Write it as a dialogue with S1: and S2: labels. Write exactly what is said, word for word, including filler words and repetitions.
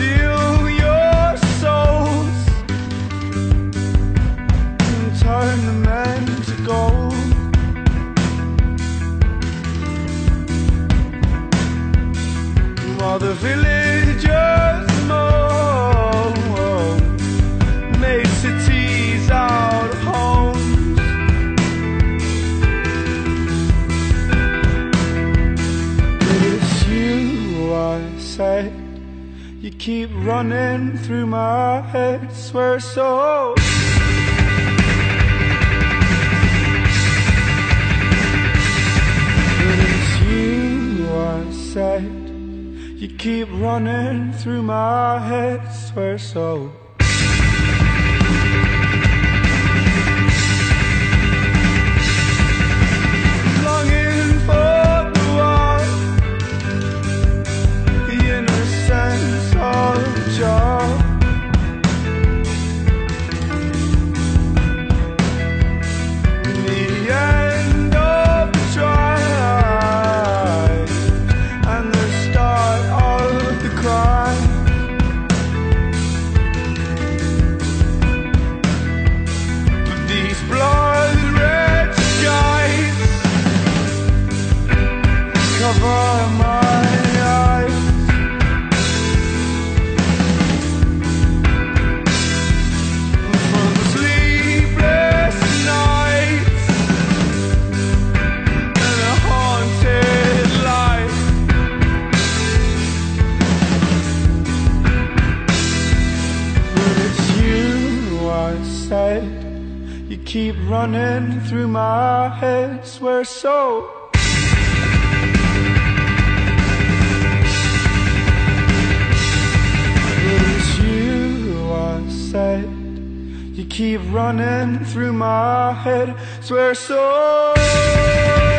S1: steal your souls and turn them into gold. While the villagers moan, made cities out of homes. But it's you, I said. You keep running through my head, swear so. But it's you, I said. You keep running through my head, swear so. Longing for the one, the innocence of joy. The end of the drive and the start of the crime. But these blood red skies cover my eyes. From sleepless nights and a haunted life. But it's you, I said. You keep running through my head, swear so. But it's you, I said. You keep running through my head, swear so.